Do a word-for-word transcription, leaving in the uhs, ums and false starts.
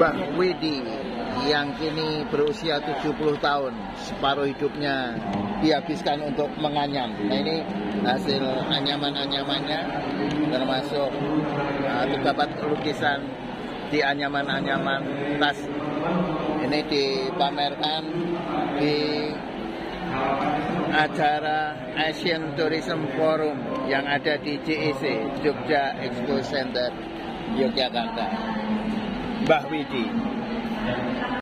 Mbah Widi yang kini berusia tujuh puluh tahun, separuh hidupnya dihabiskan untuk menganyam. Nah, ini hasil anyaman-anyamannya, termasuk uh, terdapat lukisan di anyaman-anyaman tas. Ini dipamerkan di acara Asian Tourism Forum yang ada di J E C, Jogja Expo Center, Yogyakarta. Mbah Widi.